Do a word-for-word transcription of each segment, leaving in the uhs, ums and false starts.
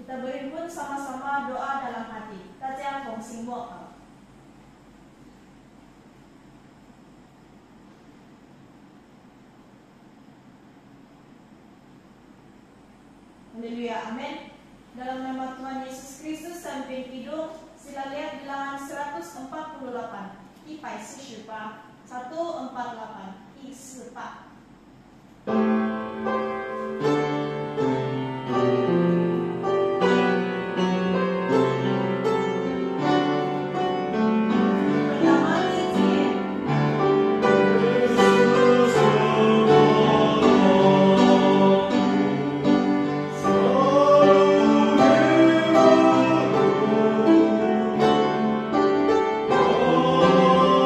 Kita berimpun sama-sama doa dalam hati. 大家同心默祷。Haleluya, amin. Dalam nama Tuhan Yesus Kristus sampai hidup, sila lihat bilangan seratus empat puluh delapan. 一百四十八 seratus empat puluh delapan 一四八。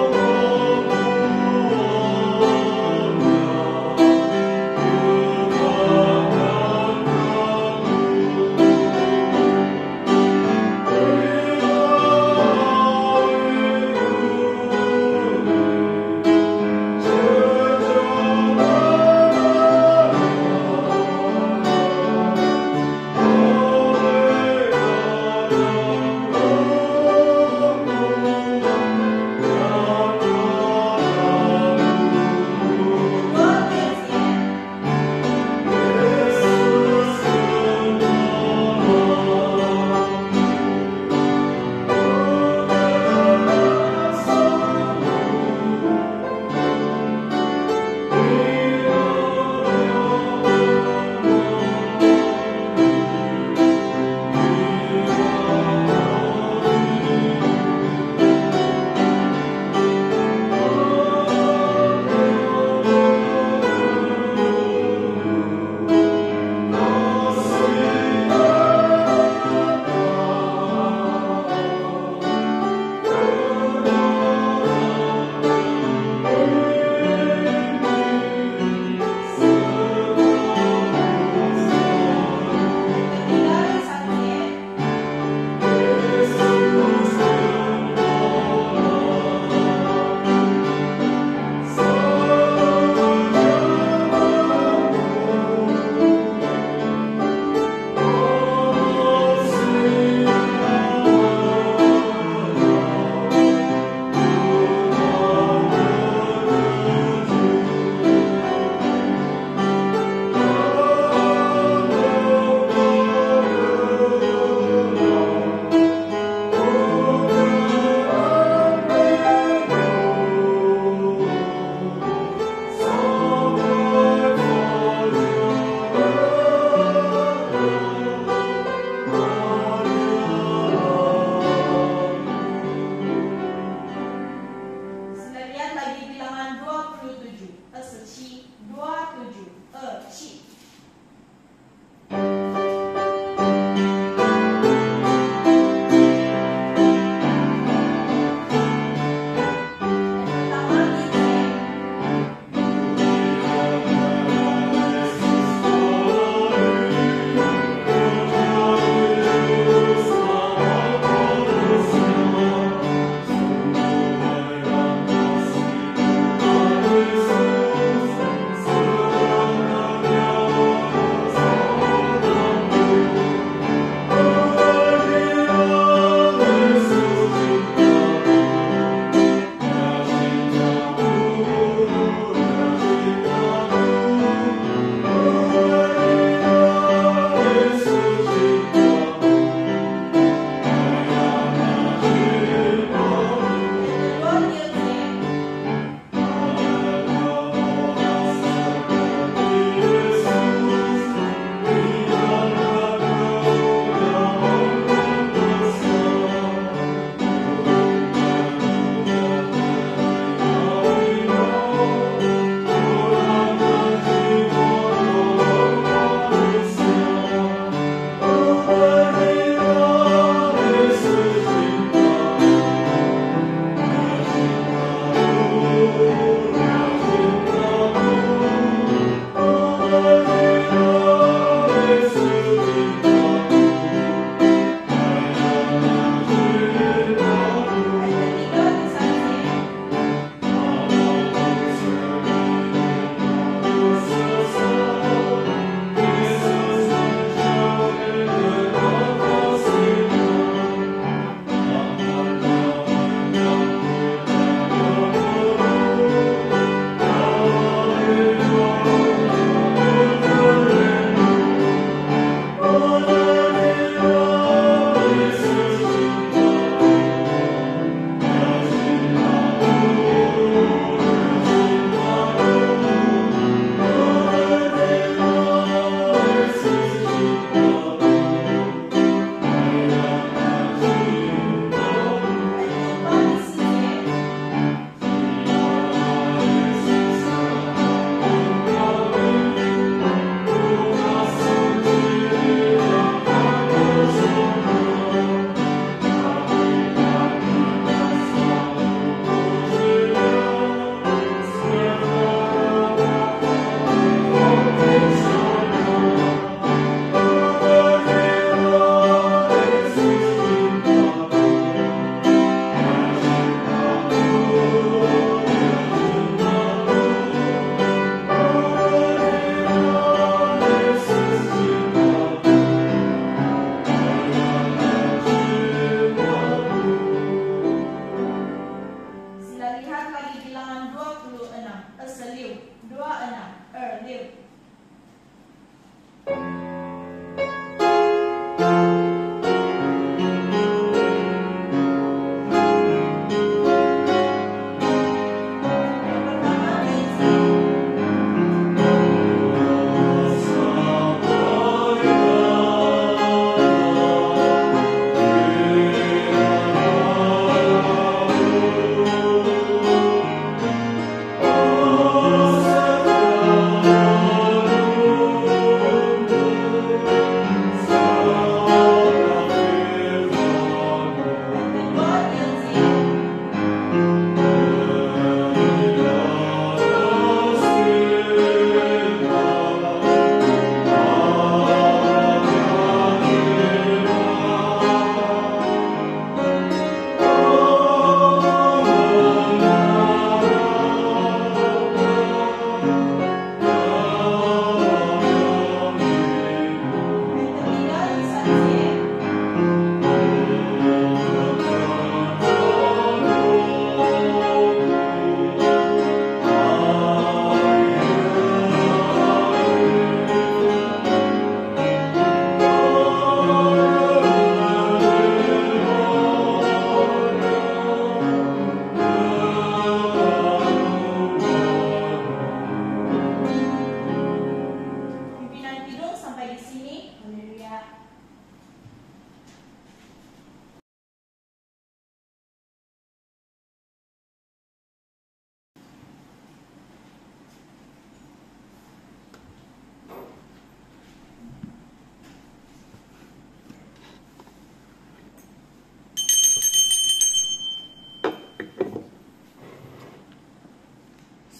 Oh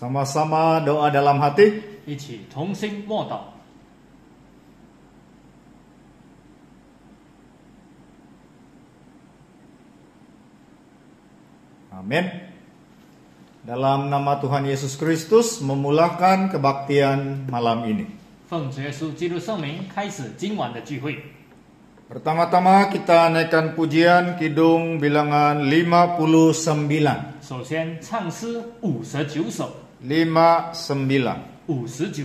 Sama-sama doa dalam hati. 一起同心默祷。 Amin. Dalam nama Tuhan Yesus Kristus memulakan kebaktian malam ini. 奉主耶稣基督圣名，开始今晚的聚会。 Pertama-tama kita naikkan pujian Kidung bilangan lima puluh sembilan. 首先唱诗五十九首， lima sembilan. 五十九。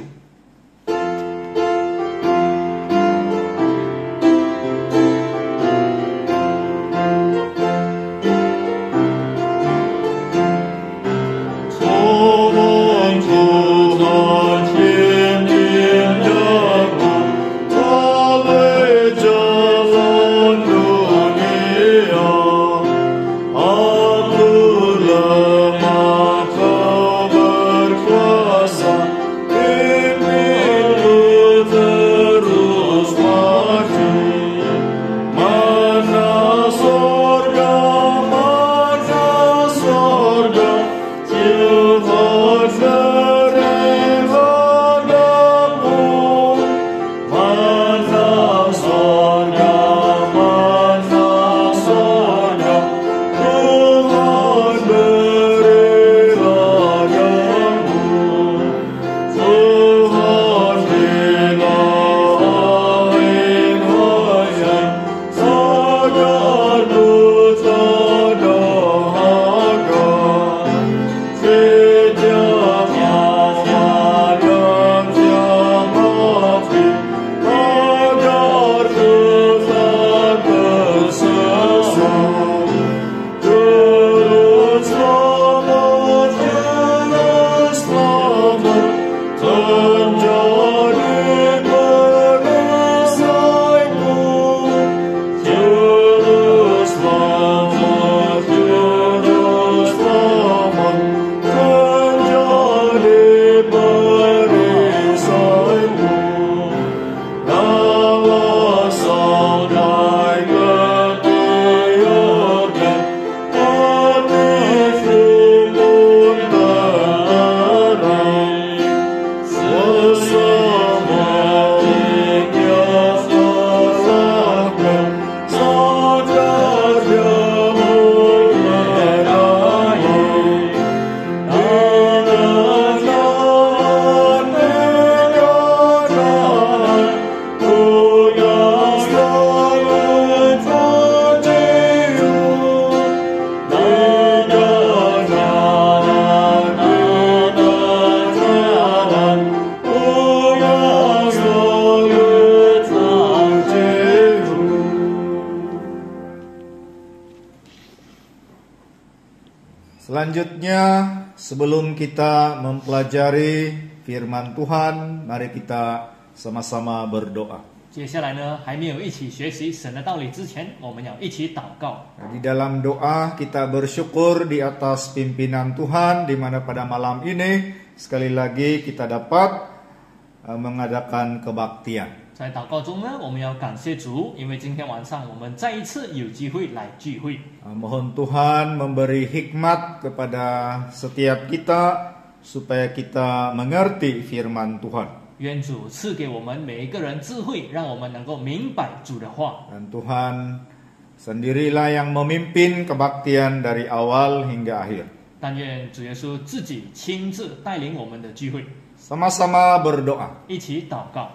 Selanjutnya, sebelum kita mempelajari firman Tuhan, mari kita sama-sama berdoa. 接下来呢，还没有一起学习神的道理之前，我们要一起祷告。 Di dalam doa kita bersyukur di atas pimpinan Tuhan, di mana pada malam ini sekali lagi kita dapat uh, mengadakan kebaktian. 在祷告中呢，我们要感谢主，因为今天晚上我们再一次有机会来聚会。 Uh, mohon Tuhan memberi hikmat kepada setiap kita supaya kita mengerti firman Tuhan. 愿主赐给我们每一个人智慧，让我们能够明白主的话。 Dan Tuhan sendirilah yang memimpin kebaktian dari awal hingga akhir. 但愿主耶稣自己亲自带领我们的聚会， Sama-sama berdoa. 一起祷告。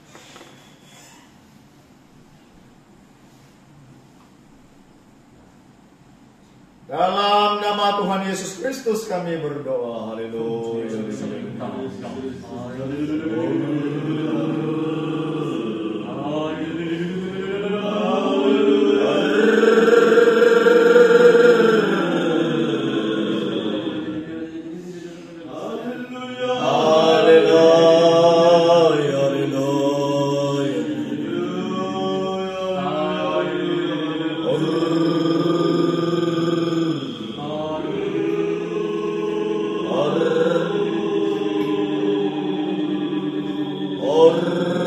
Dalam nama Tuhan Yesus Kristus kami berdoa. Haleluya. Or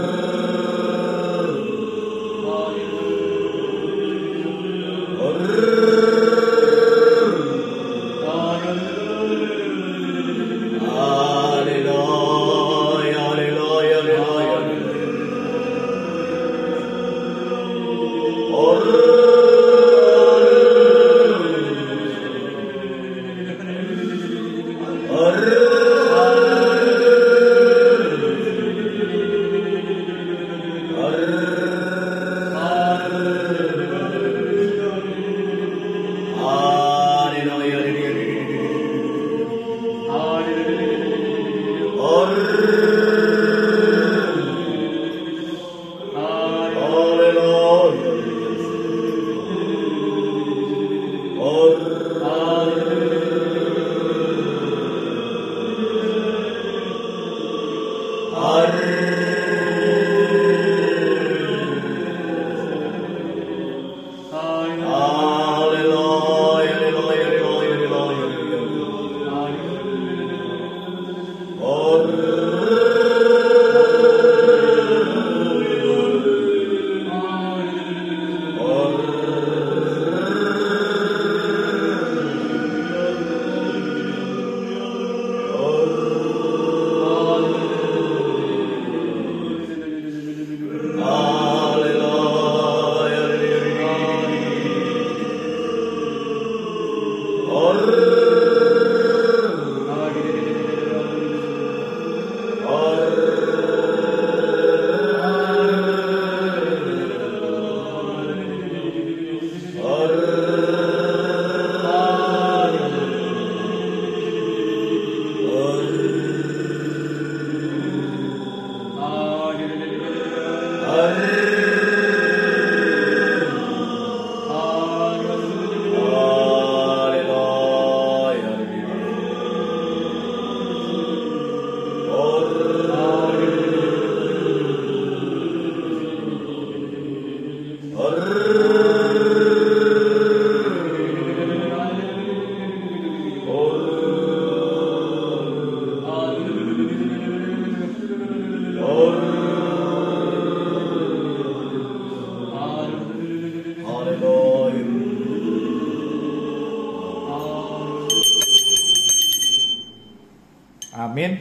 Amin.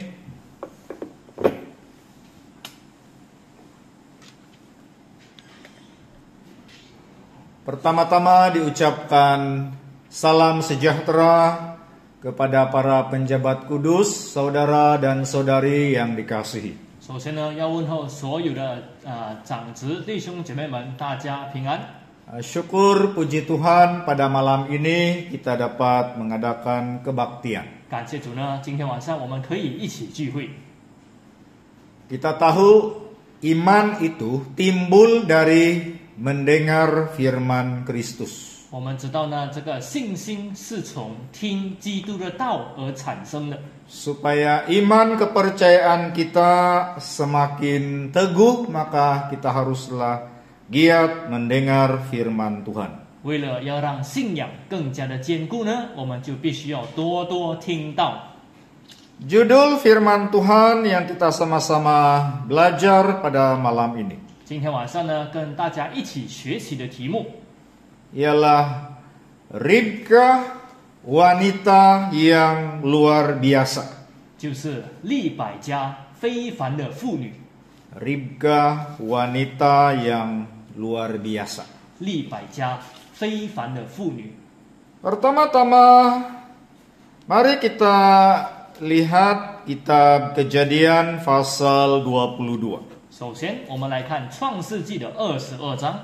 Pertama-tama diucapkan salam sejahtera kepada para penjabat kudus, saudara dan saudari yang dikasihi. 首先呢，要问候所有的呃长子弟兄姐妹们，大家平安。 Syukur puji Tuhan pada malam ini kita dapat mengadakan kebaktian. 感谢主呢，今天晚上我们可以一起聚会。 Kita tahu iman itu timbul dari mendengar firman Kristus. 我们知道呢，这个信心是从听基督的道而产生的。 Supaya iman kepercayaan kita semakin teguh, maka kita haruslah giat mendengar firman Tuhan. 为了要让信仰更加的坚固呢，我们就必须要多多听道。 Judul firman Tuhan yang kita sama-sama belajar pada malam ini 今天晚上呢，跟大家一起学习的题目 ialah Ribka, wanita yang luar biasa. 就是利百加非凡的妇女。 Ribka, wanita yang luar biasa. 利百加非凡的妇女。 Pertama-tama, mari kita lihat kitab Kejadian pasal dua puluh dua. 首先，我们来看创世纪的二十二章。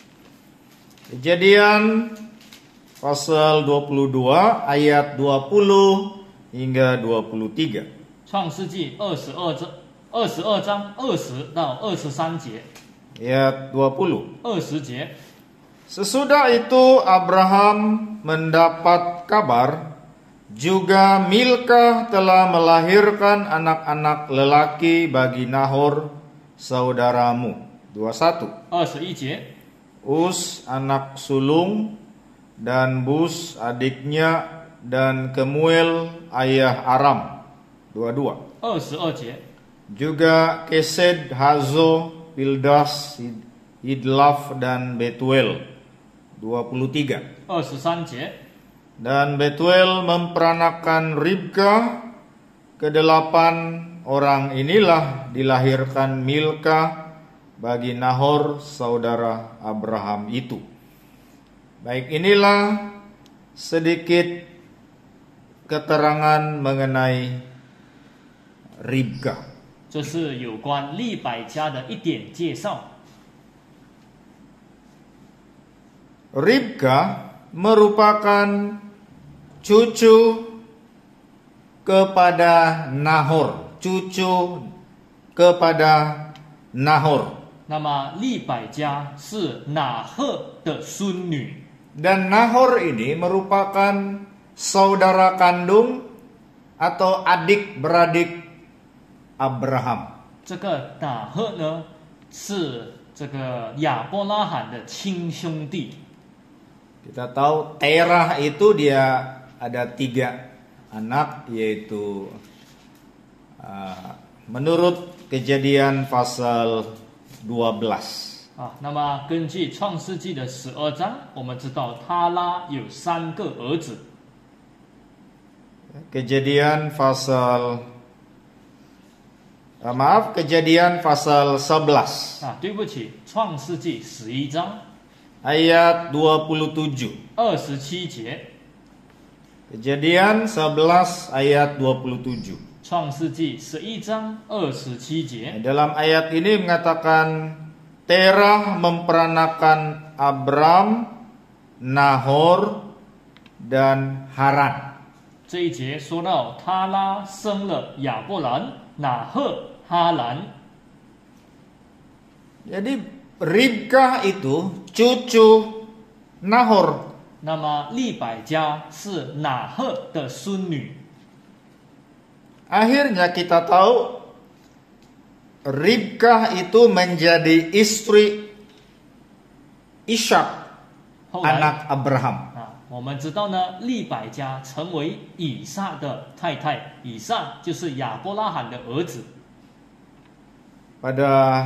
Kejadian pasal dua puluh dua ayat dua puluh hingga dua puluh tiga. 创世纪二十二章，二十二章二十到二十三节， Ayat dua puluh. 二十节。 Sesudah itu Abraham mendapat kabar juga Milkah telah melahirkan anak-anak lelaki bagi Nahor saudaramu. dua puluh satu. 二十一节， Us anak sulung dan Bus adiknya dan Kemuel ayah Aram. dua puluh dua. 二十二节， Juga Kesed, Hazo, Pildas, Idlaf dan Betuel. dua puluh tiga. 二十三节， Dan Betuel memperanakan Ribka. Kedelapan orang inilah dilahirkan Milkah bagi Nahor saudara Abraham itu. Baik, inilah sedikit keterangan mengenai Ribka. 这是有关利百加的一点介绍。 Ribka merupakan cucu kepada Nahor, cucu kepada Nahor. 那么利百加是拿赫的孙女， Dan Nahor ini merupakan saudara kandung atau adik-beradik Abraham. 这个拿赫呢是这个亚伯拉罕的亲兄弟。 Kita tahu Terah itu dia ada tiga anak, yaitu uh, menurut Kejadian pasal dua belas. 啊，那么根据创世纪的十二章，我们知道他拉有三个儿子。 Kejadian pasal uh, maaf Kejadian pasal sebelas 啊，对不起，创世纪十一章 ayat dua puluh tujuh. 二十七节， Kejadian sebelas ayat dua puluh tujuh. 创世纪十一章二十七节。 Dalam ayat ini mengatakan Terah memperanakan Abram, Nahor, dan Haran. 这一节说到他拉生了亚伯兰、拿赫、哈兰。 Jadi Ribkah itu cucu Nahor. 那么利百加是拿赫的孙女。 Akhirnya kita tahu Ribkah itu menjadi istri Ishak, 后来 anak Abraham. 啊，我们知道呢，利百加成为以撒的太太，以撒就是亚伯拉罕的儿子。 Pada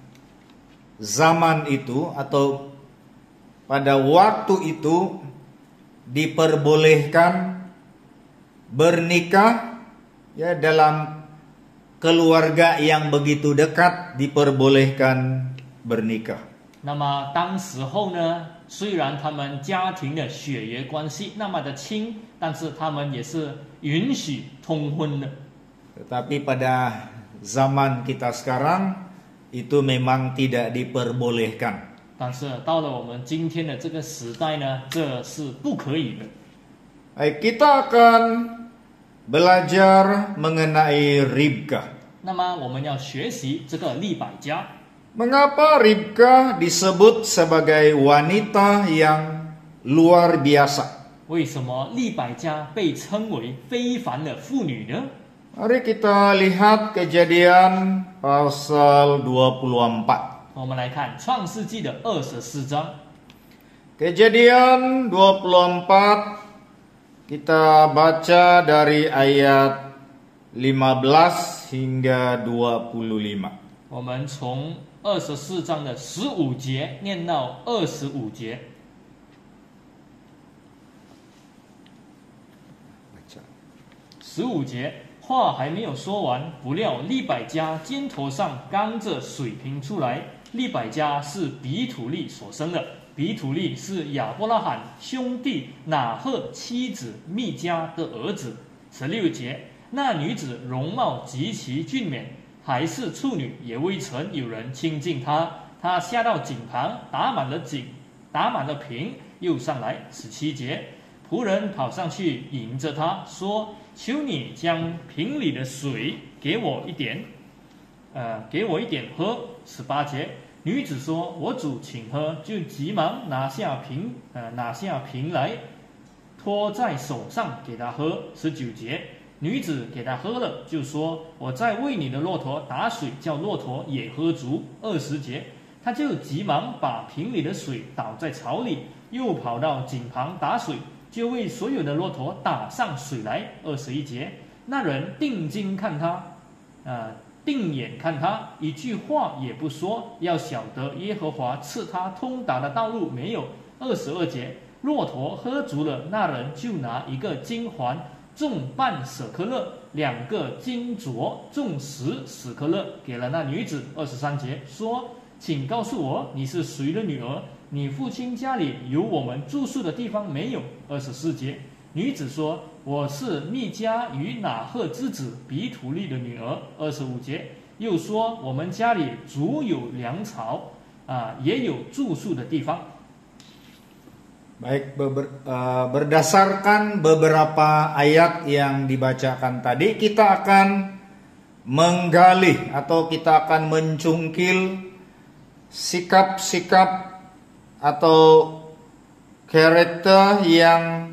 zaman itu atau pada waktu itu diperbolehkan bernikah ya dalam keluarga yang begitu dekat, diperbolehkan bernikah. 那么当时候呢，虽然他们家庭的血缘关系那么的亲，但是他们也是允许通婚的。 Tetapi pada zaman kita sekarang itu memang tidak diperbolehkan. 但是到了我们今天的这个时代呢，这是不可以的。 Baik, kita akan belajar mengenai Ribkah. 那么我们要学习这个利百加。 Mengapa Ribkah disebut sebagai wanita yang luar biasa? 为什么利百加被称为非凡的妇女呢？ Mari kita lihat Kejadian pasal dua puluh empat. 我们来看创世纪的二十四章。 Kejadian dua puluh empat kita baca dari ayat lima belas hingga dua puluh lima. 我们从二十四章的十五节念到二十五节。 十五节话还没有说完，不料利百加肩头上刚着水瓶出来。利百加是比土利所生的，比土利是亚伯拉罕兄弟拿赫妻子密迦的儿子。十六节，那女子容貌极其俊美，还是处女，也未曾有人亲近她。她下到井旁，打满了井，打满了瓶，又上来。十七节，仆人跑上去迎着她说：“求你将瓶里的水给我一点，呃，给我一点喝。”十八节，女子说：“我主，请喝。”就急忙拿下瓶，呃，拿下瓶来，托在手上给他喝。十九节，女子给他喝了，就说：“我在为你的骆驼打水，叫骆驼也喝足。”二十节，他就急忙把瓶里的水倒在槽里，又跑到井旁打水，就为所有的骆驼打上水来。二十一节，那人定睛看他，呃，定眼看他，一句话也不说，要晓得耶和华赐他通达的道路没有。二十二节，骆驼喝足了，那人就拿一个金环重半舍克勒，两个金镯重十舍克勒给了那女子。二十三节说：“请告诉我你是谁的女儿？ 你父亲家里有我们住宿的地方没有？二十四节，女子说：我是密迦与拿赫之子比土利的女儿。二十五节，又说我们家里足有粮草啊，也有住宿的地方。 Baik, beber, uh, berdasarkan beberapa ayat yang dibacakan tadi, kita akan menggali atau kita akan mencungkil sikap-sikap atau karakter yang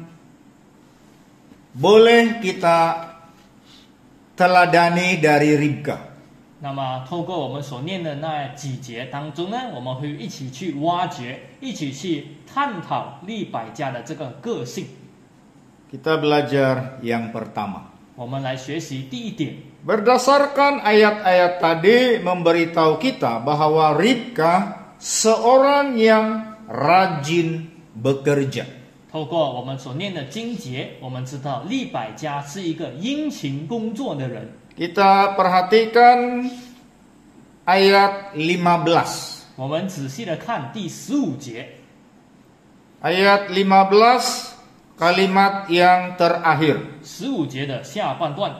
boleh kita teladani dari Ribka. 那么，透过我们所念的那几节当中呢，我们会一起去挖掘，一起去探讨利百加的这个个性。 Kita belajar yang pertama. 我们来学习第一点。 Berdasarkan ayat-ayat tadi memberitahu kita bahwa Ribka seorang yang rajin bekerja. 透过我们所念的经节，我们知道利百加是一个殷勤工作的人。 Kita perhatikan ayat lima belas. 我们仔细的看第十五节。 Ayat lima belas kalimat yang terakhir. 十五节的下半段，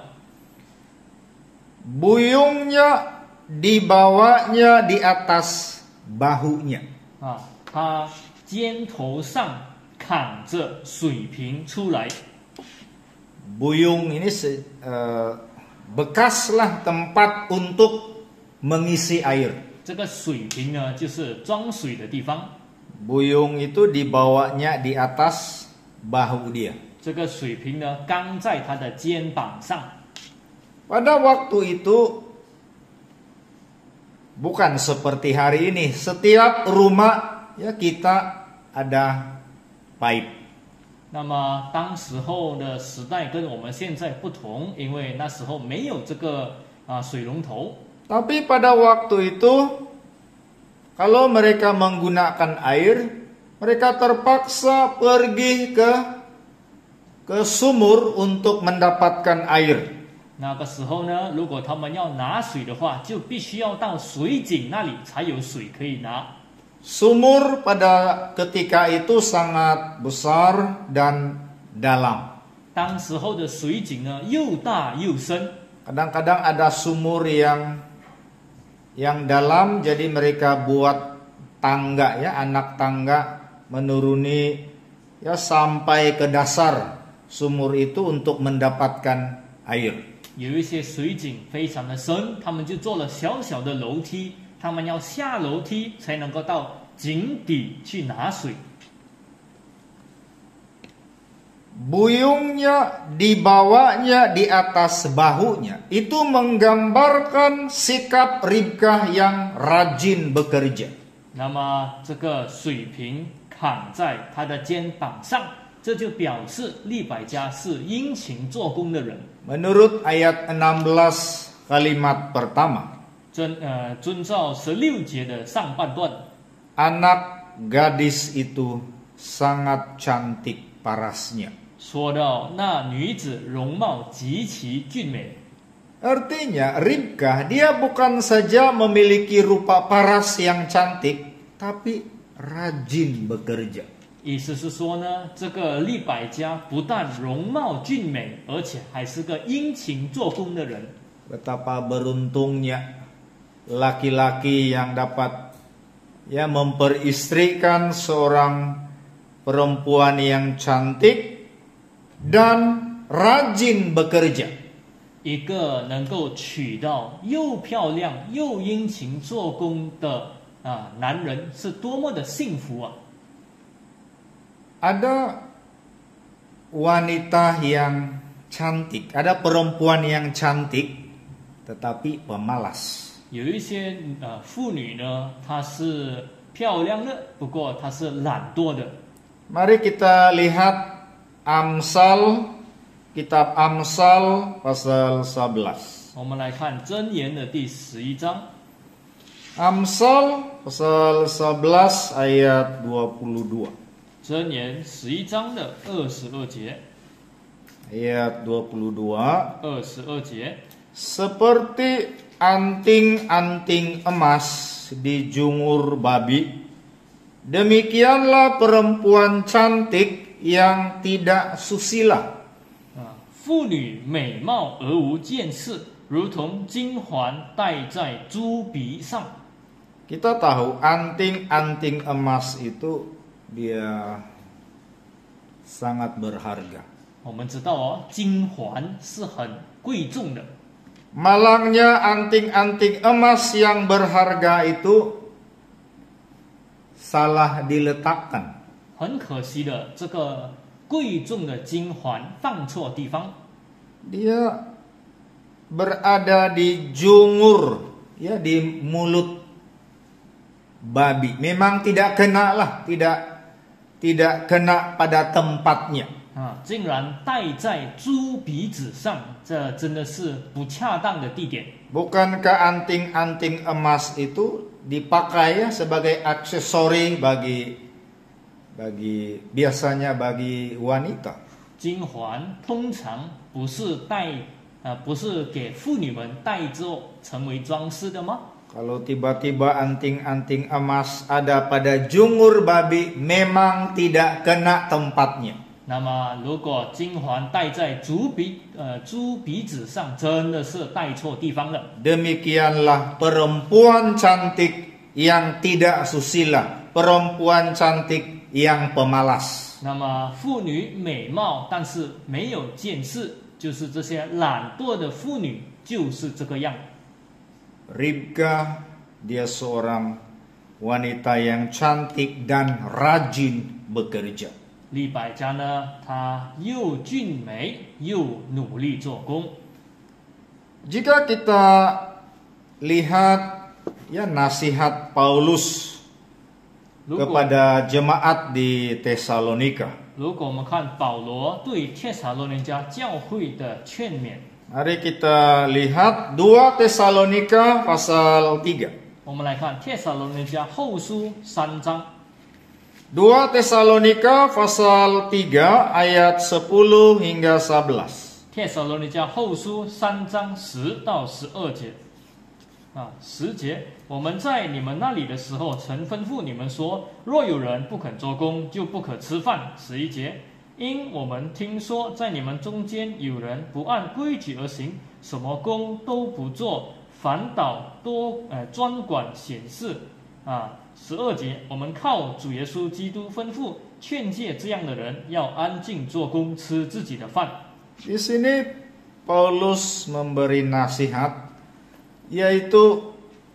Buyungnya dibawanya di atas bahunya. 啊，他肩头上扛着水瓶出来。 Buyung ini se- eh, bekaslah tempat untuk mengisi air. 这个水瓶呢，就是装水的地方。 Buyung itu dibawanya di atas bahu dia. 这个水瓶呢，刚在他的肩膀上。 Pada waktu itu bukan seperti hari ini. Setiap rumah ya kita ada pipe. 那么当时候的时代跟我们现在不同，因为那时候没有这个啊水龙头。 Tapi pada waktu itu kalau mereka menggunakan air, mereka terpaksa pergi ke ke sumur untuk mendapatkan air. 那个时候呢，如果他们要拿水的话，就必须要到水井那里才有水可以拿。 Sumur pada ketika itu sangat besar dan dalam. 当时候的水井呢，又大又深。 Kadang-kadang ada sumur yang yang dalam, jadi mereka buat tangga ya, anak tangga menuruni ya sampai ke dasar sumur itu untuk mendapatkan air. 有一些水井非常的深，他们就做了小小的楼梯，他们要下楼梯才能够到井底去拿水。 Buyungnya dibawanya di atas bahunya. Itu menggambarkan sikap Ribkah yang rajin bekerja. 那么这个水瓶扛在他的肩膀上，这就表示利百加是殷勤做工的人。 Menurut ayat enam belas kalimat pertama, 遵呃遵照十六节的上半段， anak gadis itu sangat cantik parasnya. 说到那女子容貌极其俊美。 Artinya Ribkah dia bukan saja memiliki rupa paras yang cantik, tapi rajin bekerja. 意思是说呢，这个利百加不但容貌俊美，而且还是个殷勤做工的人。 Betapa beruntungnya laki-laki yang dapat ya memperistrikan seorang perempuan yang cantik dan rajin bekerja. 一个能够娶到又漂亮又殷勤做工的啊男人，是多么的幸福啊！ Ada wanita yang cantik, ada perempuan yang cantik, tetapi pemalas. 有一些呃妇女呢，她是漂亮的，不过她是懒惰的。 Mari kita lihat Amsal, kitab Amsal pasal sebelas. 我们来看箴言的第十一章， Amsal pasal sebelas ayat dua puluh dua. 箴言十一章的二十二节， Ayat dua puluh dua. 二十二节， Seperti anting-anting emas dijungur babi, Demikianlah perempuan cantik yang tidak susila. 啊，妇女美貌而无见识，如同金环戴在猪鼻上。 Kita tahu anting-anting emas itu dia sangat berharga. 我们知道哦，金环是很贵重的。 Malangnya anting-anting emas yang berharga itu salah diletakkan. 很可惜的，这个贵重的金环放错地方， Dia berada di jungur, ya di mulut babi. Memang tidak kena lah, tidak tidak kena pada tempatnya. 啊，竟然戴在猪鼻子上，这真的是不恰当的地点。 Bukankah anting-anting emas itu dipakai ya sebagai aksesori bagi bagi biasanya bagi wanita? 金环通常不是戴，呃，不是给妇女们戴着成为装饰的吗？ Kalau tiba-tiba anting-anting emas ada pada jungur babi, memang tidak kena tempatnya. 那么，如果金环戴在猪鼻呃猪鼻子上，真的是戴错地方了。 Demikianlah perempuan cantik yang tidak susila, perempuan cantik yang pemalas. 那么，妇女美貌但是没有见识，就是这些懒惰的妇女，就是这个样。 Ribka dia seorang wanita yang cantik dan rajin bekerja. 利百加呢，她又俊美又努力做工。 Jika kita lihat ya nasihat Paulus 如果 kepada jemaat di Tesalonika. 如果我们看保罗对帖撒罗尼迦教会的劝勉， Mari kita lihat dua Tesalonika pasal tiga. 我们来看帖撒罗尼迦后书三章。 dua Tesalonika pasal tiga ayat sepuluh hingga sebelas. 帖撒罗尼迦后书三章十到十二节，啊，十节，我们在你们那里的时候，曾吩咐你们说，若有人不肯做工，就不可吃饭。十一节，因我们听说在你们中间有人不按规矩而行，什么工都不做，反倒多呃专管闲事。啊，十二节，我们靠主耶稣基督吩咐劝诫这样的人，要安静做工，吃自己的饭。 Di sini Paulus memberi nasihat yaitu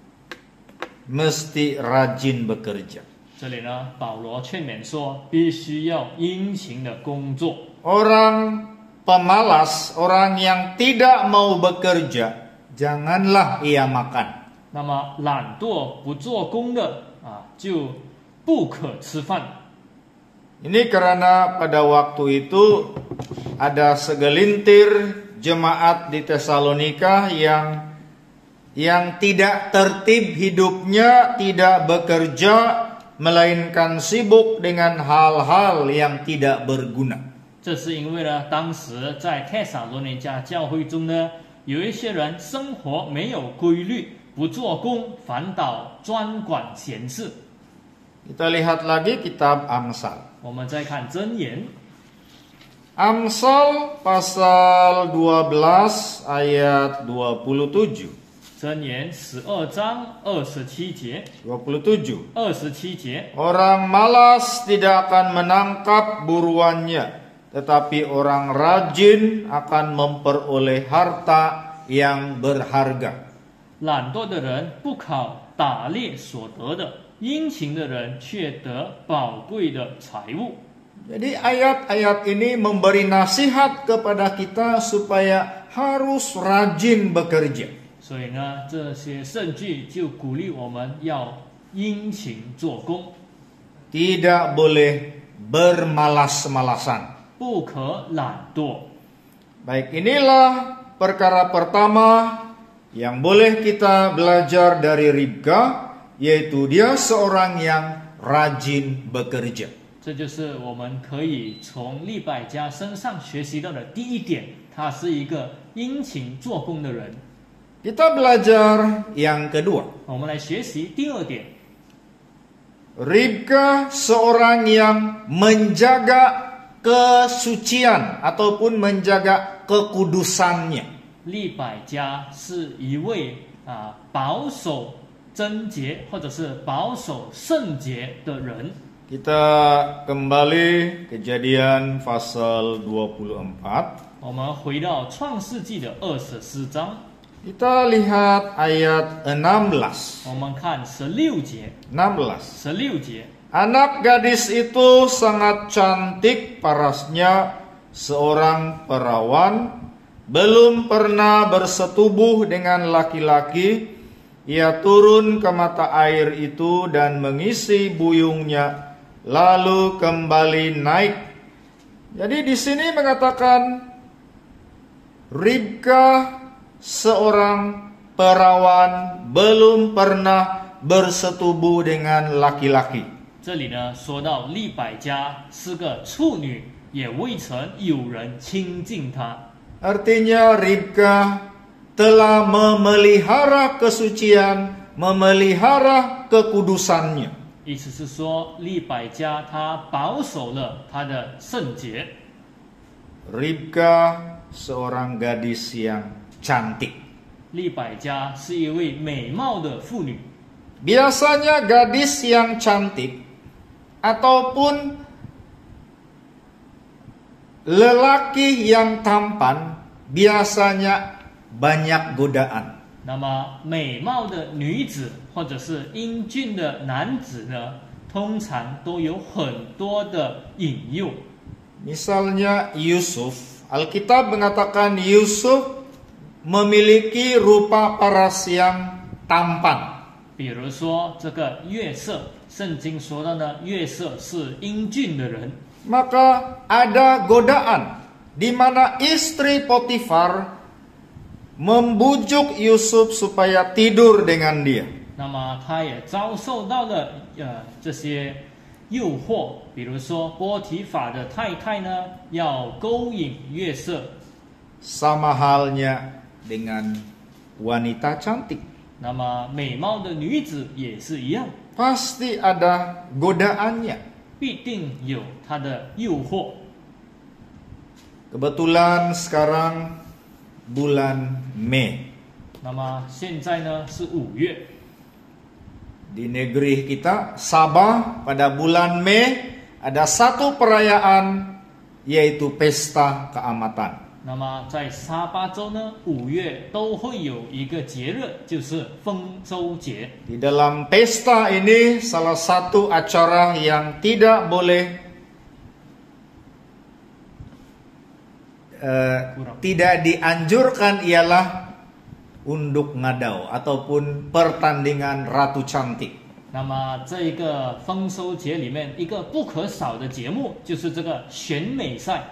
mesti rajin bekerja. 这里呢，保罗劝勉说，必须要殷勤的工作。 Orang pemalas, orang yang tidak mau bekerja, janganlah ia makan. 那么懒惰不做工的啊，就不可吃饭。 Ini karena pada waktu itu ada segelintir jemaat di Tesalonika yang yang tidak tertib hidupnya, tidak bekerja, melainkan sibuk dengan hal-hal yang tidak berguna. 这是因为呢，当时在帖撒罗尼迦教会中呢，有一些人生活没有规律，不做工，反倒专管闲事。 Kita lihat lagi kitab Amsal. 我们再看箴言， Amsal pasal dua belas ayat dua puluh tujuh. 箴言十二章二十七节， dua puluh tujuh. 二十七节， Orang malas tidak akan menangkap buruannya, tetapi orang rajin akan memperoleh harta yang berharga. 懒惰的人不考打猎所得的，殷勤的人却得宝贵的财物。 Jadi ayat-ayat ini memberi nasihat kepada kita supaya harus rajin bekerja. 所以呢，这些圣句就鼓励我们要殷勤做工， Tidak boleh bermalas-malasan. 不可懒惰。 Baik, inilah perkara pertama yang boleh kita belajar dari Ribka, yaitu dia seorang yang rajin bekerja. 这就是我们可以从利百加身上学习到的第一点，他是一个殷勤做工的人。 Kita belajar yang kedua. 我们来学习第二点， Ribka seorang yang menjaga kesucian ataupun menjaga kekudusannya. 利百加是一位啊保守贞洁或者是保守圣洁的人。 Kita kembali Kejadian pasal dua puluh empat. 我们回到创世纪的二十四章， Kita lihat ayat enam belas. 我们看十六节， enam belas. 十六节。 Anak gadis itu sangat cantik parasnya, seorang perawan, belum pernah bersetubuh dengan laki-laki. Ia turun ke mata air itu dan mengisi buyungnya, lalu kembali naik. Jadi di sini mengatakan Ribka seorang perawan belum pernah bersetubuh dengan laki-laki. 这里呢说到利百加是个处女，也未曾有人亲近她。 Artinya Ribka telah memelihara kesucian, memelihara kekudusannya. 意思是说，利百加她保守了她的圣洁。 Ribka seorang gadis yang cantik. 利百加是一位美貌的妇女。 Biasanya gadis yang cantik ataupun lelaki yang tampan biasanya banyak godaan. 那么，美貌的女子或者是英俊的男子呢，通常都有很多的引诱。 Misalnya Yusuf, Alkitab mengatakan Yusuf memiliki rupa paras yang tampan. 比如说这个约瑟，圣经说到呢，约瑟是英俊的人。 Maka ada godaan di mana istri Potifar membujuk Yusuf supaya tidur dengan dia. 那么他也遭受到了呃这些诱惑，比如说波提法的太太呢要勾引约瑟， Sama halnya dengan wanita cantik. 那么美貌的女子也是一样， Pasti ada godaannya. 必定有她的诱惑。 Kebetulan sekarang bulan Mei. 那么现在呢是五月， Di negeri kita, Sabah, pada bulan Mei ada satu perayaan yaitu pesta keamatan. 那么在沙巴州呢，五月都会有一个节日，就是丰收节。 Di dalam pesta ini salah satu acara yang tidak boleh uh, tidak dianjurkan ialah unduk ngadau ataupun pertandingan ratu cantik. 那么这一个丰收节里面，一个不可少的节目就是这个选美赛。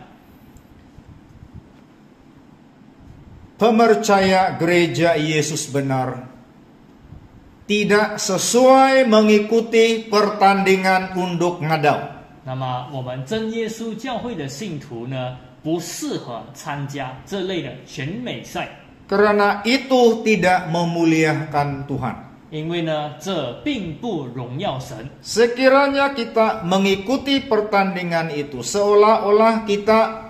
Pemercaya gereja Yesus benar tidak sesuai mengikuti pertandingan unduk ngadau. 那么我们真耶稣教会的信徒呢，不适合参加这类的选美赛， Karena itu tidak memuliakan Tuhan. 因为呢，这并不荣耀神。 Sekiranya kita mengikuti pertandingan itu seolah-olah kita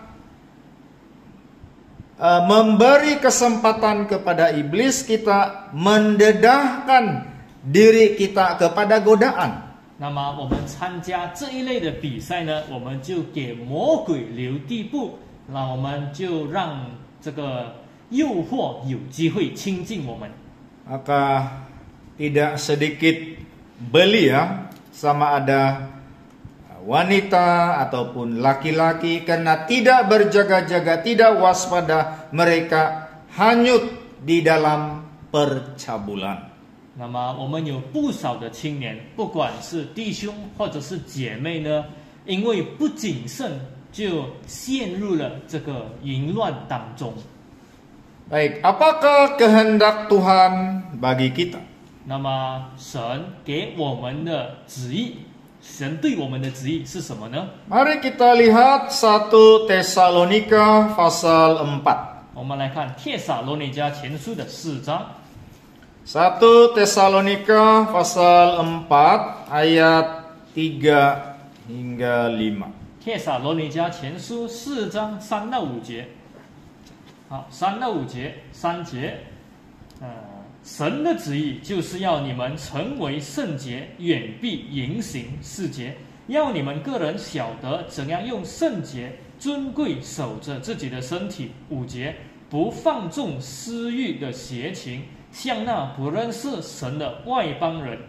Uh, memberi kesempatan kepada iblis, kita mendedahkan diri kita kepada godaan. 那么我们参加这一类的比赛呢，我们就给魔鬼留地步，那我们就让这个诱惑有机会亲近我们。 Maka tidak sedikit belia sama ada wanita ataupun laki-laki karena tidak berjaga-jaga, tidak waspada, mereka hanyut di dalam percabulan. 那么我们有不少的青年，不管是弟兄或者是姐妹呢，因为不谨慎，就陷入了这个淫乱当中。 Baik, apakah kehendak Tuhan bagi kita? 那么神给我们的旨意，神对我们的旨意是什么呢？ Mari kita lihat satu Tesalonika pasal empat. 我们来看帖撒罗尼迦前书的四章。 satu Tesalonika pasal empat ayat tiga hingga lima. 帖撒罗尼迦前书四章三到五节，好，三到五节，三节，呃，神的旨意就是要你们成为圣洁，远避淫行。四节，要你们个人晓得怎样用圣洁尊贵守着自己的身体。五节，不放纵私欲的邪情，像那不认识神的外邦人。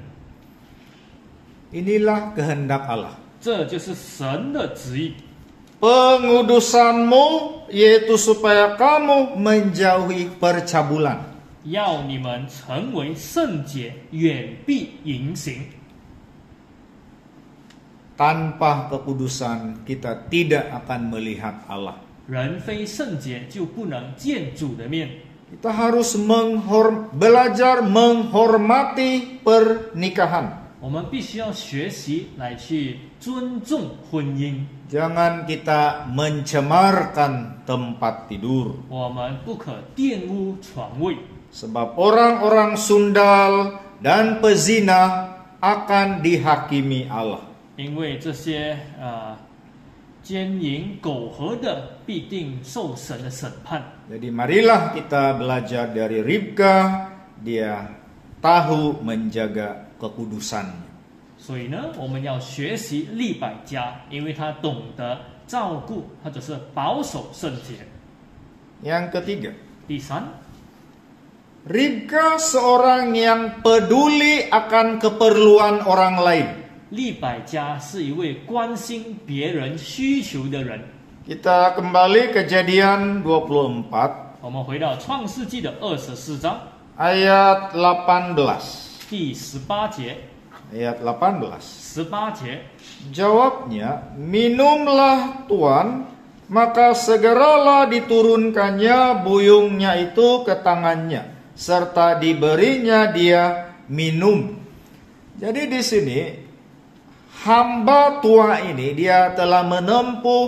Inilah kehendak Allah. 这就是神的旨意。 Pengudusanmu yaitu supaya kamu menjauhi percabulan. 要你们成为圣洁，远避淫行。 Tanpa kekudusan kita tidak akan melihat Allah. 人非圣洁，就不能见主的面。 Kita harus menghor- belajar menghormati pernikahan. 我们必须要学习来去尊重婚姻。 Jangan kita mencemarkan tempat tidur. 我们不可玷污床位， Sebab orang-orang sundal dan pezina akan dihakimi Allah. 因为这些呃奸淫苟合的必定受神的审判。 Jadi marilah kita belajar dari Ribka, dia tahu menjaga kekudusannya. 所以呢，我们要学习利百加，因为他懂得照顾或者是保守圣洁。 Yang ketiga, 第三， Ribka seorang yang peduli akan keperluan orang lain. 利百加是一位关心别人需求的人。 Kita kembali Kejadian dua puluh empat 我们回到创世纪的二十四章 ayat delapan belas. 第十八节， Ayat delapan belas. 十八节， Jawabnya, minumlah Tuan, maka segeralah diturunkannya buyungnya itu ke tangannya, serta diberinya dia minum. Jadi di sini hamba tua ini dia telah menempuh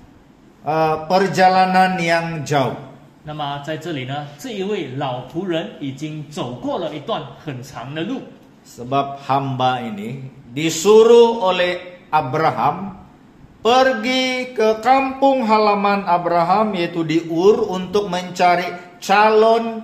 uh, perjalanan yang jauh. 那么在这里呢，这一位老仆人已经走过了一段很长的路， Sebab hamba ini disuruh oleh Abraham pergi ke kampung halaman Abraham yaitu di Ur untuk mencari calon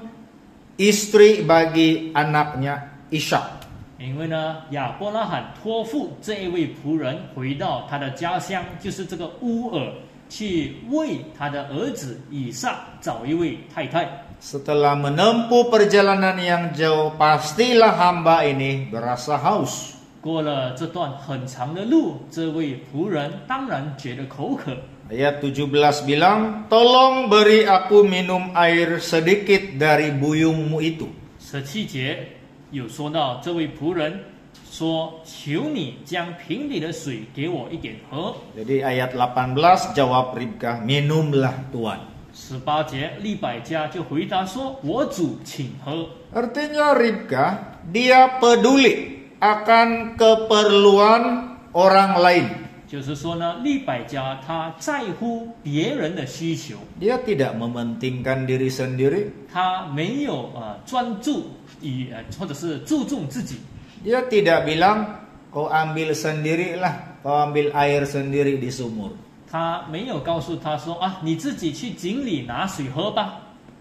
istri bagi anaknya Ishak. 因为呢，亚伯拉罕托付这一位仆人回到他的家乡，就是这个乌尔，去为他的儿子以撒找一位太太。 Setelah menempuh perjalanan yang jauh, pastilah hamba ini berasa haus. 过了这段很长的路，这位仆人当然觉得口渴。 Ayat tujuh belas bilang, tolong beri aku minum air sedikit dari buyungmu itu. 十七节有说到，这位仆人说：“求你将瓶里的水给我一点喝。” Jadi ayat delapan belas jawab Ribka, minumlah Tuan. 十八节，利百加就回答说：“我主，请喝。” Artinya Ribka, dia peduli akan keperluan orang lain. 就是说呢，利百加他在乎别人的需求， Dia tidak mementingkan diri sendiri. 他没有呃专注以呃或者是注重自己， Dia tidak bilang, kau ambil sendirilah, kau ambil air sendiri di sumur. 他没有告诉他说啊，你自己去井里拿水喝吧。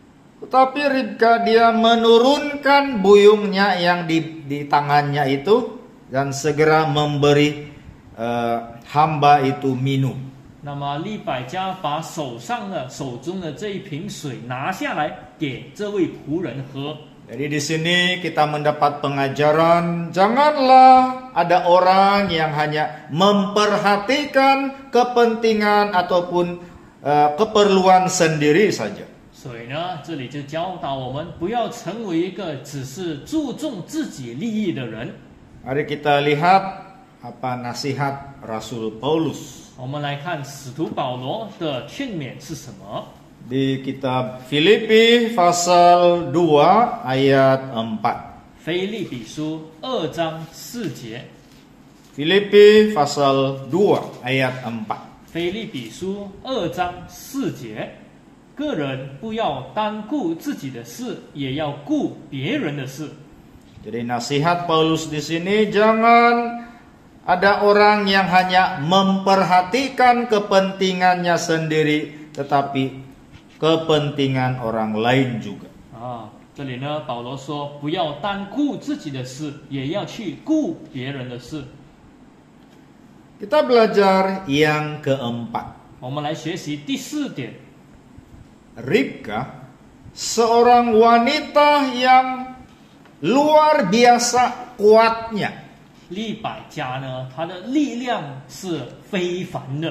Tetapi Ribka dia menurunkan buyungnya yang di, di tangannya itu dan segera memberi uh, hamba itu minum. 那么利百加把手上的手中的这一瓶水拿下来，给这位仆人喝。 Jadi di sini kita mendapat pengajaran, janganlah ada orang yang hanya memperhatikan kepentingan ataupun uh, keperluan sendiri saja. 所以呢，这里就教导我们不要成为一个只是注重自己利益的人。 Mari kita lihat apa nasihat Rasul Paulus 我们来看使徒保罗的劝勉是什么？ di kitab Filipi pasal dua ayat empat. 腓立比书二章四节。 Filipi pasal dua ayat empat. 腓立比书二章四节，个人不要单顾自己的事，也要顾别人的事。 Jadi nasihat Paulus di sini, jangan Ada orang yang hanya memperhatikan kepentingannya sendiri, tetapi kepentingan orang lain juga. 啊，这里呢，保罗说，不要单顾自己的事，也要去顾别人的事。 Kita belajar yang keempat. 我们来学习第四点。 Ribka, seorang wanita yang luar biasa kuatnya. 利百加呢，他的力量是非凡的。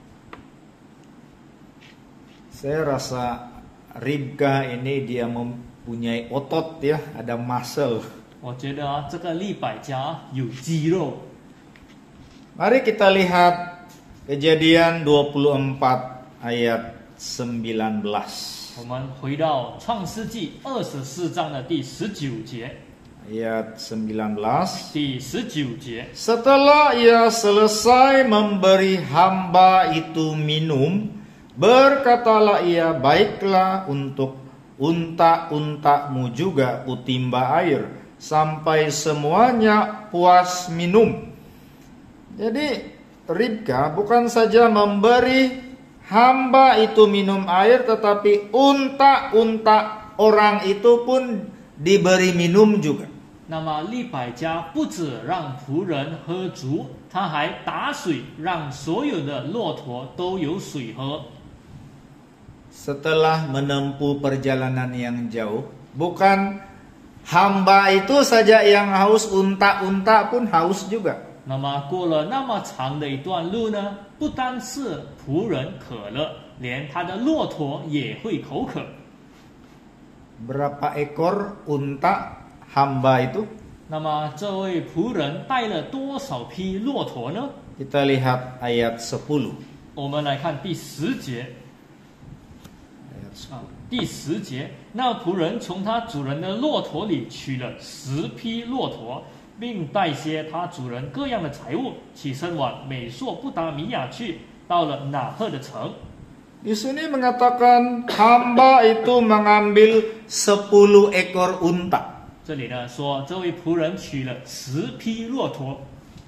Saya rasa Ribka ini dia mempunyai otot ya, ada muscle. 我觉得啊，这个利百加有肌肉。 Mari kita lihat Kejadian dua puluh empat ayat sembilan belas. 我们回到创世纪二十四章的第十九节。 Ayat sembilan belas. 第十九节， Setelah ia selesai memberi hamba itu minum, berkatalah ia, baiklah untuk unta-untamu juga kutimba air, sampai semuanya puas minum. Jadi Ribka bukan saja memberi hamba itu minum air, tetapi unta-unta orang itu pun diberi minum juga. 那么利百加不止让仆人喝足，他还打水，让所有的骆驼都有水喝。 Setelah menempuh perjalanan yang jauh, bukan hamba itu saja yang haus, unta-unta pun haus juga. 那么过了那么长的一段路呢，不单是仆人渴了，连他的骆驼也会口渴。 Berapa ekor unta hamba itu? 那么这位仆人带了多少匹骆驼呢？ Kita lihat ayat sepuluh. 我们来看第十节 Ayat sepuluh. 啊，第十节，那仆人从他主人的骆驼里取了十匹骆驼，并带些他主人各样的财物，起身往美索不达米亚去，到了拿赫的城。 Di sini mengatakan hamba itu mengambil sepuluh ekor unta. 这里呢说，这位仆人取了十匹骆驼。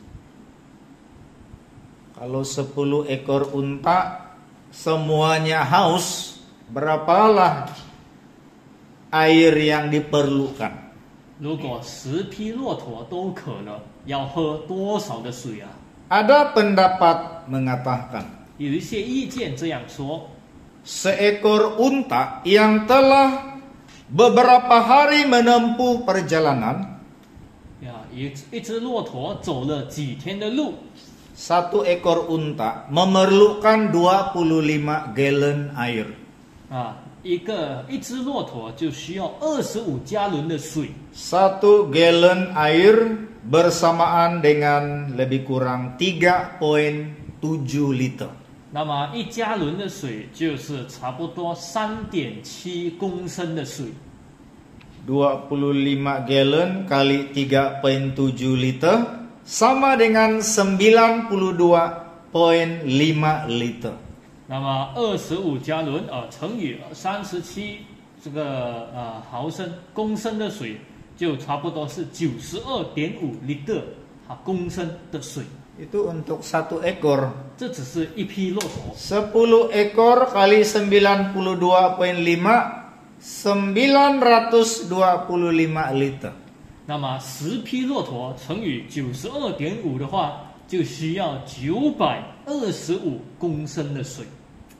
Kalau sepuluh ekor unta semuanya haus, berapalah air yang diperlukan? 如果十匹骆驼都渴了，要喝多少的水啊？ Ada pendapat mengatakan 有一些意见这样说， seekor unta yang telah beberapa hari menempuh perjalanan, 呀，一一只骆驼走了几天的路， satu ekor unta memerlukan dua puluh lima gallon air. 啊，一个一只骆驼就需要二十五加仑的水。 Satu gallon air bersamaan dengan lebih kurang tiga koma tujuh liter. 那么一加仑的水就是差不多三点七公升的水。 dua puluh lima gallon kali tiga koma tujuh liter sama dengan sembilan puluh dua koma lima liter. 那么二十五加仑呃乘以三十七这个呃毫升公升的水，就差不多是九十二点五 liter 啊公升的水。 Itu untuk satu ekor. 这只是一匹骆驼。 sepuluh ekor kali sembilan puluh dua koma lima, sembilan ratus dua puluh lima liter. 那么十匹骆驼乘以九十二点五的话，就需要九百二十五公升的水。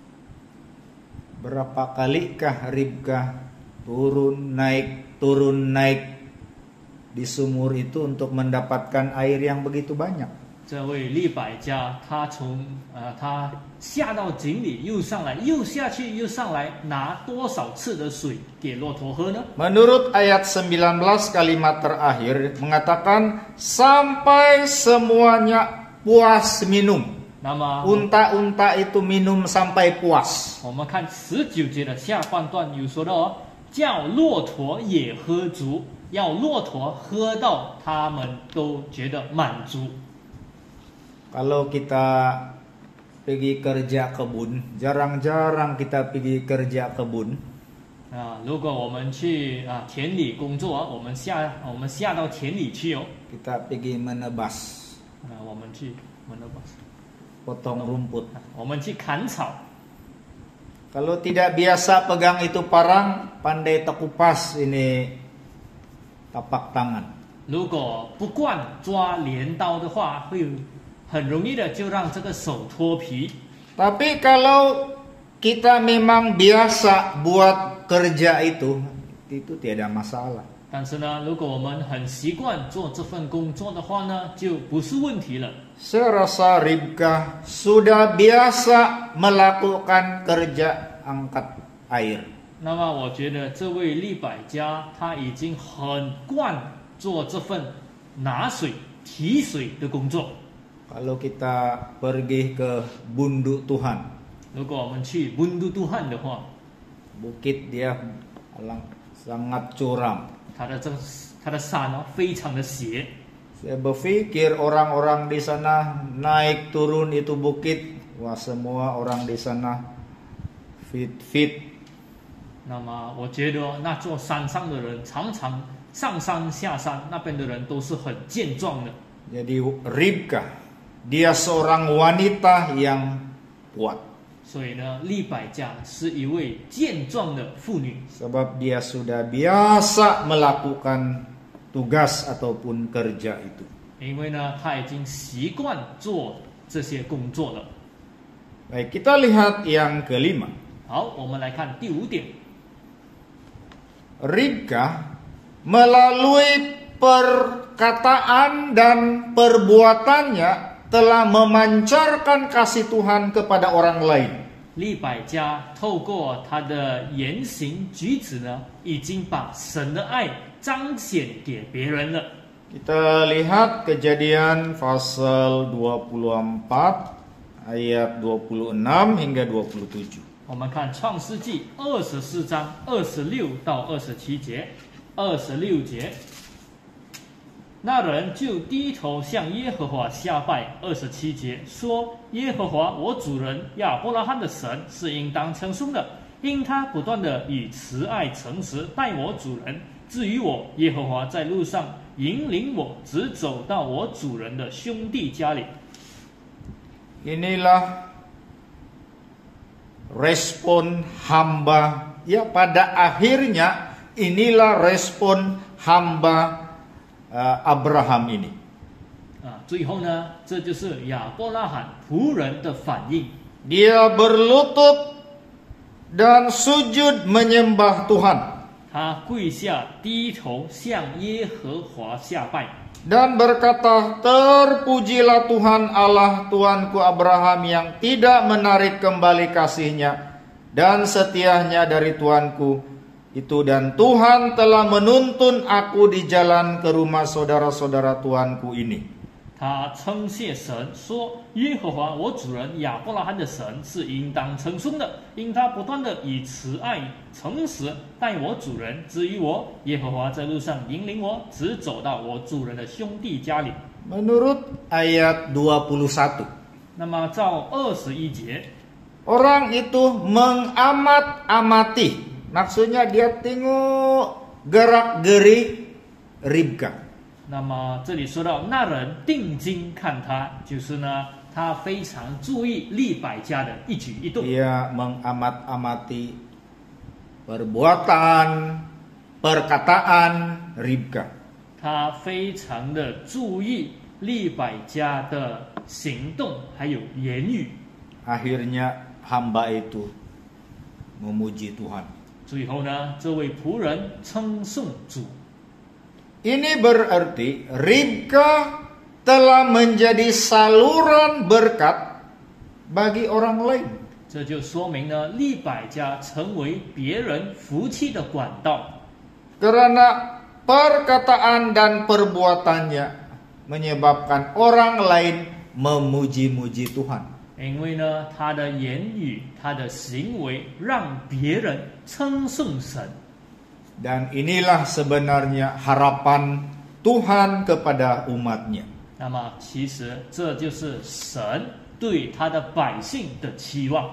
Berapa kalikah Ribka turun naik turun naik di sumur itu untuk mendapatkan air yang begitu banyak? 这位利百加，他从呃他下到井里，又上来，又下去，又上来，拿多少次的水给骆驼喝呢？ Menurut ayat sembilan belas kalimat terakhir mengatakan sampai semuanya puas minum. 那么 Unta-unta itu minum sampai puas. 我们看十九节的下半段有说到哦，叫骆驼也喝足，要骆驼喝到他们都觉得满足。 Kalau kita pergi kerja kebun, jarang-jarang kita pergi kerja kebun. 啊，如果我们去啊田里工作，我们下我们下到田里去哦， Kita pergi menebas. 那我们去 potong rumput. 我们去砍草。 Kalau tidak biasa pegang itu parang, pandai tekupas ini tapak tangan. 如果不惯抓镰刀的话，会很容易的就让这个手脱皮。 Tapi kalau kita memang biasa buat kerja itu, itu tiada masalah. 但是呢，如果我们很习惯做这份工作的话呢，就不是问题了。 Saya rasa Ribkah sudah biasa melakukan kerja angkat air. 那么我觉得这位利百加他已经很惯做这份拿水、提水的工作。 Kalau kita pergi ke Bunduk Tuhan, 如果我们去温都杜汉的话， bukit dia alang sangat curam. 它的这个它的山呢非常的斜。 Saya berpikir orang-orang di sana naik turun itu bukit, wah semua orang di sana fit fit. 那么我觉得那座山上的人常常上山下山，那边的人都是很健壮的。 Jadi Ribkah, dia seorang wanita yang kuat. 所以呢，利百加是一位健壮的妇女， Sebab dia sudah biasa melakukan tugas ataupun kerja itu. 因为呢，她已经习惯做这些工作了。 Baik, kita lihat yang kelima. 好，我们来看第五点。 Ribkah melalui perkataan dan perbuatannya telah memancarkan kasih Tuhan kepada orang lain. 利百加透过她的言行举止呢，已经把神的爱彰显给别人了。 Kita lihat Kejadian pasal dua puluh empat ayat dua puluh enam hingga dua puluh tujuh. 我们看创世纪二十四章二十六到二十七节，二十六节，那人就低头向耶和华下拜。二十七节说：耶和华我主人亚伯拉罕的神是应当称颂的，因他不断的以慈爱诚实待我主人。至于我，耶和华在路上引领我，直走到我主人的兄弟家里。 Inilah respon hamba, ya pada akhirnya inilah respon hamba uh, Abraham ini. 啊，最后呢，这就是亚伯拉罕仆人的反应。 Dia berlutut dan sujud menyembah Tuhan. 他跪下低头向耶和华下拜， Dan berkata, terpujilah Tuhan Allah Tuanku Abraham yang tidak menarik kembali kasihnya dan setianya dari Tuanku itu, dan Tuhan telah menuntun aku di jalan ke rumah saudara-saudara Tuanku ini. 他称谢神说：耶和华我主人亚伯拉罕的神是应当称颂的，因他不断的以慈爱诚实待我主人。至于我，耶和华在路上引领我，直走到我主人的兄弟家里。 Menurut ayat dua puluh satu, 那么照二十一节， orang itu mengamat-amati, maksudnya dia tengok gerak-gerik Ribkah. 那么这里说到那人定睛看他，就是呢，他非常注意利百加的一举一动。 Dia mengamat-amati perbuatan, perkataan Ribkah. 他非常的注意利百加的行动还有言语。 Akhirnya hamba itu memuji Tuhan. 最后呢，这位仆人称颂主。 Ini berarti Ribkah telah menjadi saluran berkat bagi orang lain. 这就说明呢，利百加成为别人福气的管道。 Karena perkataan dan perbuatannya menyebabkan orang lain memuji-muji Tuhan. 因为呢，他的言语、他的行为让别人称颂神。 Dan inilah sebenarnya harapan Tuhan kepada umatnya. 那么，其实这就是神对他的百姓的期望。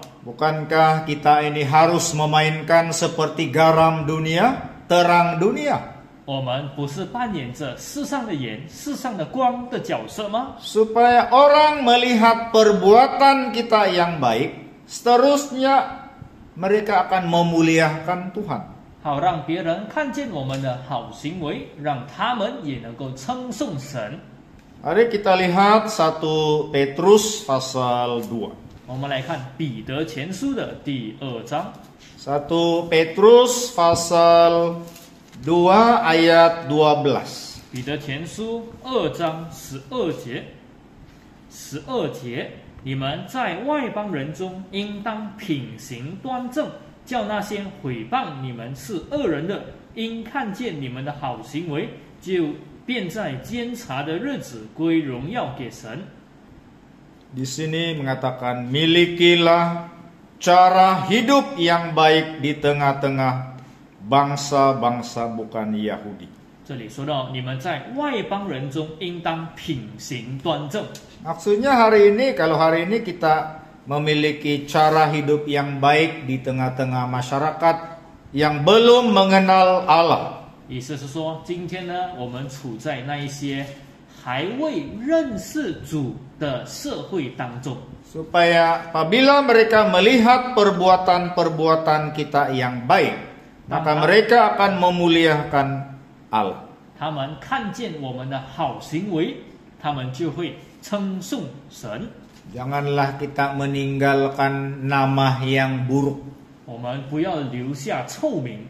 Bukankah kita ini harus memainkan seperti garam dunia, terang dunia? 我们不是扮演着世上的盐、世上的光的角色吗？ Supaya orang melihat perbuatan kita yang baik, seterusnya mereka akan memuliakan Tuhan. 好让别人看见我们的好行为，让他们也能够称颂神。 Mari kita lihat satu Petrus pasal dua. 我们来看彼得前书的第二章， satu Petrus pasal dua ayat dua belas. 彼得前书二章十二节，十二节，你们在外邦人中应当品行端正，叫那些毁谤你们是恶人的，因看见你们的好行为，就便在监察的日子归荣耀给神。 Di sini mengatakan milikilah cara hidup yang baik di tengah-tengah bangsa-bangsa bukan Yahudi. 这里说到你们在外邦人中应当品行端正。 Maksudnya hari ini, kalau hari ini kita memiliki cara hidup yang baik di tengah-tengah masyarakat yang belum mengenal Allah. 意思是说，今天呢，我们处在那一些还未认识主的社会当中， Supaya apabila mereka melihat perbuatan-perbuatan kita yang baik, maka mereka akan memuliakan Allah. 他们看见我们的好行为，他们就会称颂神。 Janganlah kita meninggalkan nama yang buruk. 我们不要留下臭名。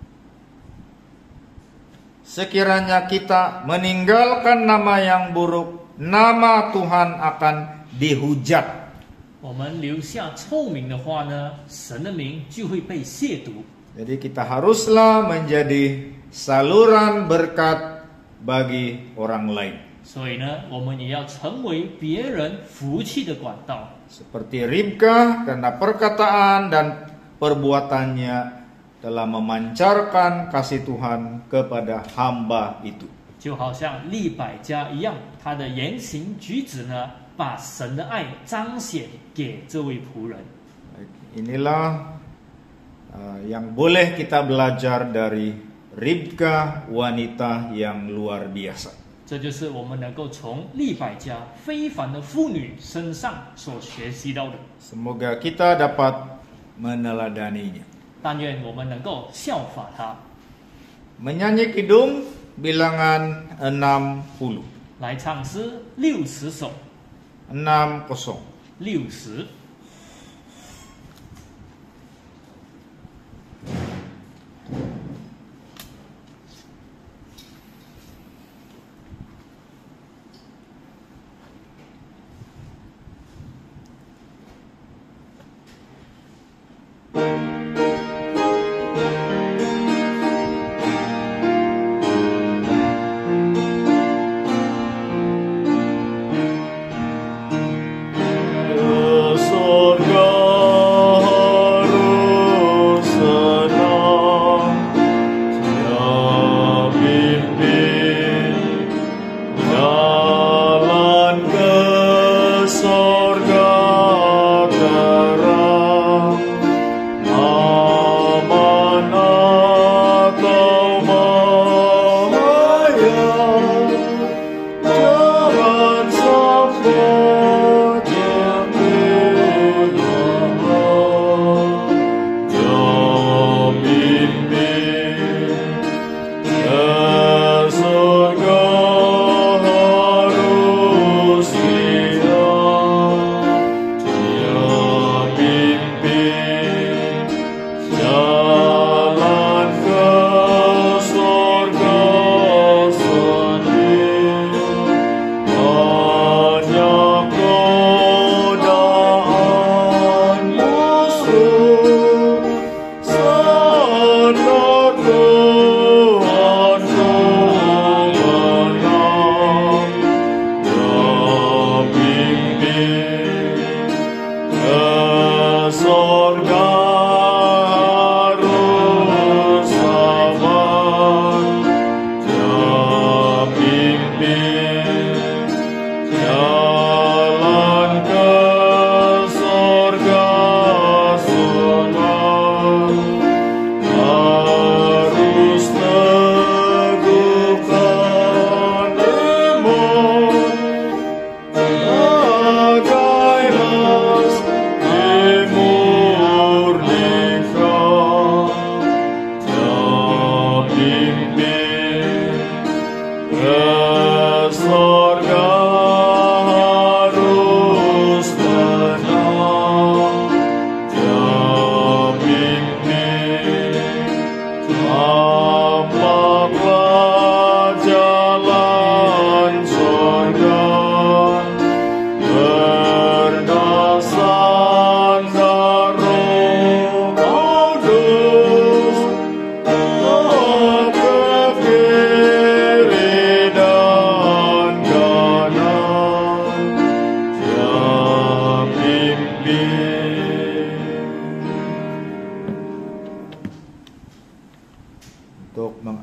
Sekiranya kita meninggalkan nama yang buruk, nama Tuhan akan dihujat. 我们留下臭名的话呢，神的名就会被亵渎。 Jadi kita haruslah menjadi saluran berkat bagi orang lain. 所以呢，我们也要成为别人福气的管道。 Seperti Ribkah, karena perkataan dan perbuatannya telah memancarkan kasih Tuhan kepada hamba itu. 就好像利百加一样，他的言行举止呢，把神的爱彰显给这位仆人。 Baik, inilah uh, yang boleh kita belajar dari Ribkah, wanita yang luar biasa. 这就是我们能够从利百加非凡的妇女身上所学习到的。 Semoga kita dapat meneladaninya. 但愿我们能够效法她。 Menyanyi kidung bilangan enam puluh. 来唱诗六十首， enam puluh. 六十。 Harus teguh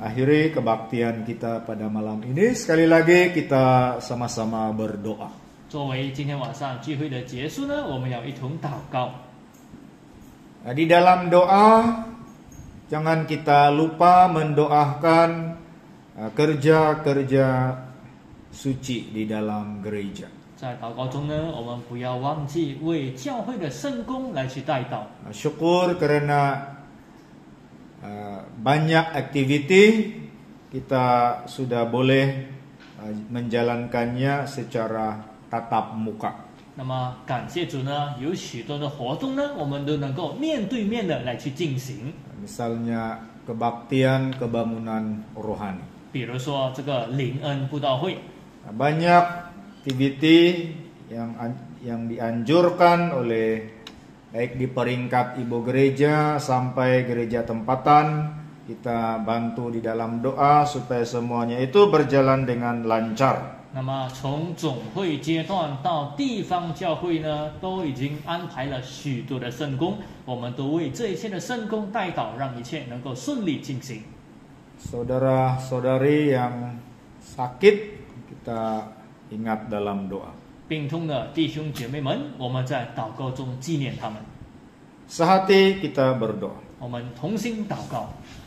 akhiri kebaktian kita pada malam ini. Sekali lagi kita sama-sama berdoa. 作为今天晚上聚会的结束呢，我们要一同祷告。 Nah, di dalam doa jangan kita lupa mendoakan uh, kerja-kerja suci di dalam gereja. 在祷告中呢，我们不要忘记为教会的圣工来去代祷。 Nah, syukur karena uh, banyak aktiviti kita sudah boleh uh, menjalankannya secara tatap muka. 那么感谢主呢，有许多的活动呢，我们都能够面对面的来去进行。 Misalnya kebaktian kebangunan rohani. 比如说这个灵恩布道会， Nah, banyak aktiviti yang yang dianjurkan oleh baik di peringkat ibu gereja sampai gereja tempatan, kita bantu di dalam doa supaya semuanya itu berjalan dengan lancar. 那么从总会阶段到地方教会呢，都已经安排了许多的圣工，我们都为这一切的圣工代祷，让一切能够顺利进行。 Saudara-saudari yang sakit kita ingat dalam doa. 病痛的弟兄姐妹们，我们在祷告中纪念他们， Sehati kita berdoa. 我们同心祷告。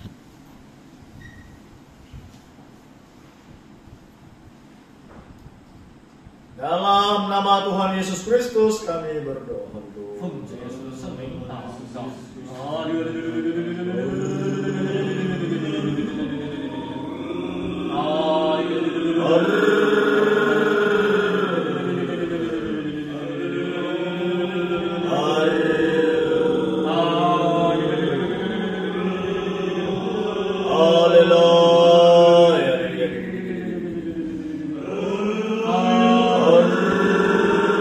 Dalam nama Tuhan Yesus Kristus kami berdoa. 奉主耶稣圣名祷告。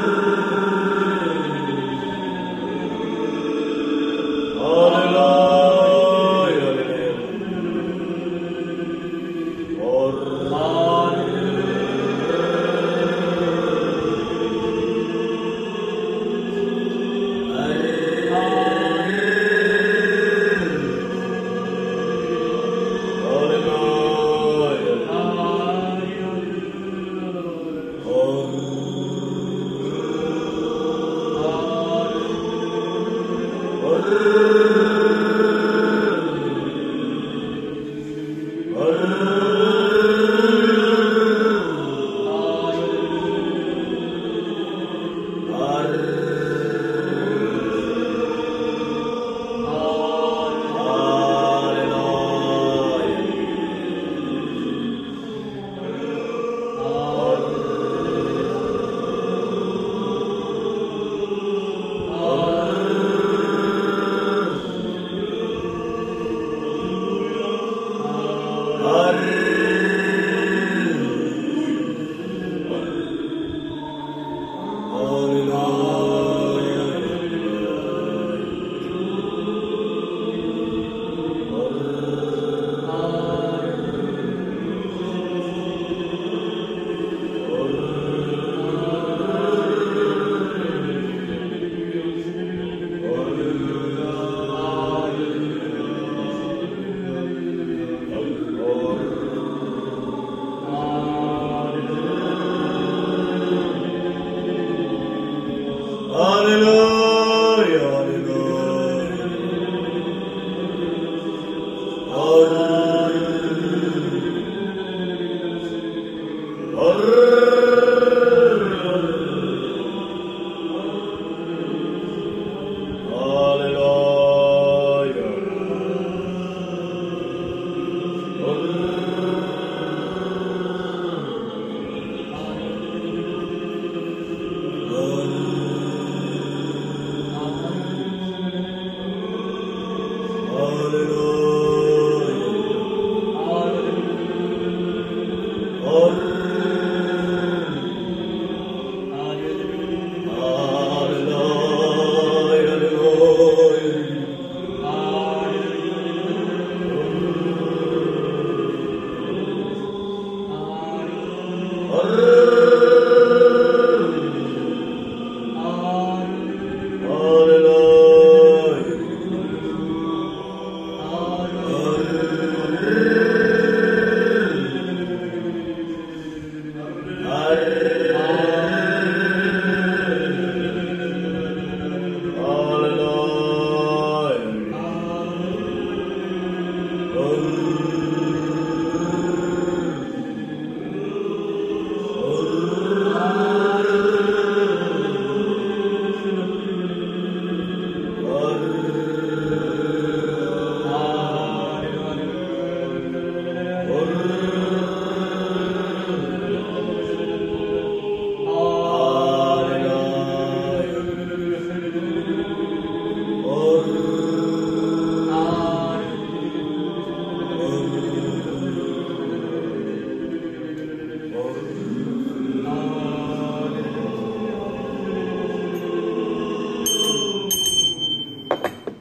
Hallelujah.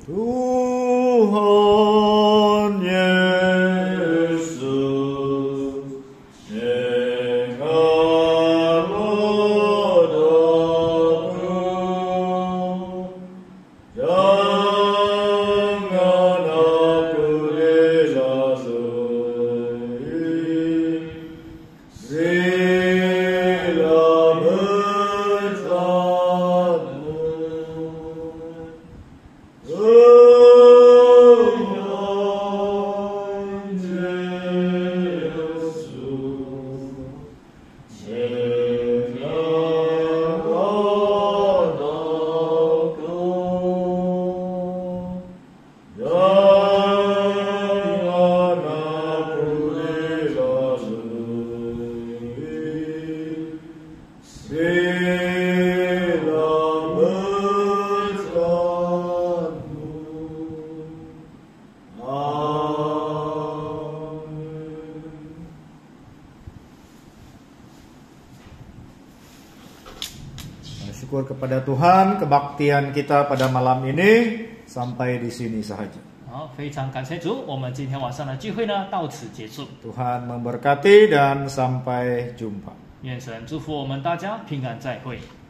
Tuhan Yesus, dengarlah doaku, jangan aku dilalui, sila bertemu. Tuhan Yesus, dengarlah doaku, jangan aku dilalui, sila bertemu. Syukur kepada Tuhan, kebaktian kita pada malam ini sampai di sini sahaja. 好，非常感谢主，我们今天晚上的聚会呢到此结束。 Tuhan memberkati dan sampai jumpa. 愿神祝福我们大家平安再会。